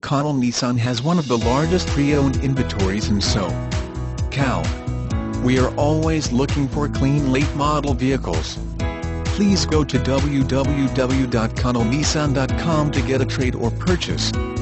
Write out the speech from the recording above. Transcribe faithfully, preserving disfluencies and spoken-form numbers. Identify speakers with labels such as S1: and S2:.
S1: Connell Nissan has one of the largest pre-owned inventories in SoCal. We are always looking for clean late-model vehicles. Please go to w w w dot connell nissan dot com to get a trade or purchase.